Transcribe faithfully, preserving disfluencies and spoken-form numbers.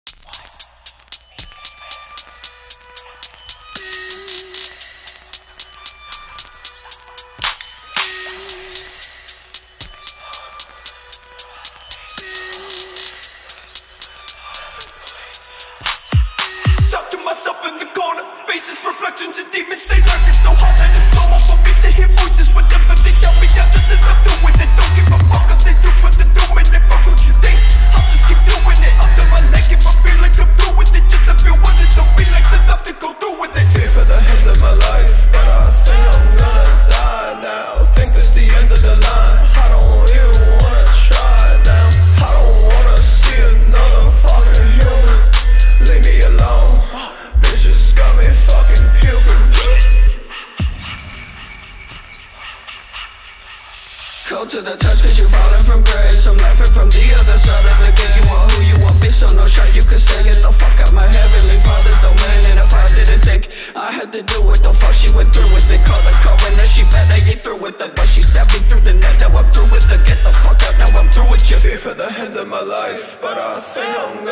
Myself in the corner, faces, reflections and demons, they lurking so hard that it's normal for me to hear voices. Whatever they tell me, I just end up doing it. Don't give a fuck, cause they do what they're doing it. Fuck what you think, I'll just keep doing it. Up to my neck if I feel like I'm through with it. Just to feel what it don't be like enough to go through with it. Fear for the end of my life, but I think I'm gonna die now. Think it's the end of the line, I don't even wanna try now. I don't wanna see another fucking human. Leave me alone. Bitches got me fucking puking. Go to the touch cause you falling from grace. I'm laughing from the other side of the gate. You want who you want, bitch, so no shot you could say. Get the fuck out my heavenly father's domain. And if I didn't think I had to do it, the fuck she went through with it. Call the coroner, she better get through with it. But she stabbed me through the net, now I'm through with it. Get the fuck out, now I'm through with you. Fear for the end of my life, but I think I'm gonna